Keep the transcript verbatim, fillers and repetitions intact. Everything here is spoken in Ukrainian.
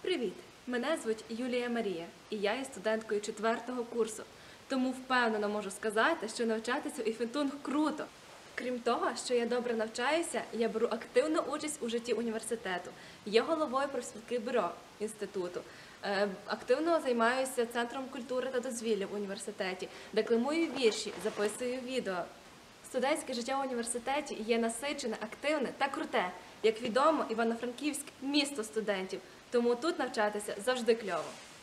Привіт! Мене звуть Юлія Марія, і я є студенткою четвертого курсу. Тому впевнено можу сказати, що навчатися у ІФЕТУНГ круто. Крім того, що я добре навчаюся, я беру активну участь у житті університету. Є головою профспілки бюро інституту. Е, Активно займаюся Центром культури та дозвілля в університеті, декламую вірші, записую відео. Студентське життя в університеті є насичене, активне та круте. Як відомо, Івано-Франківськ – місто студентів, тому тут навчатися завжди кльово.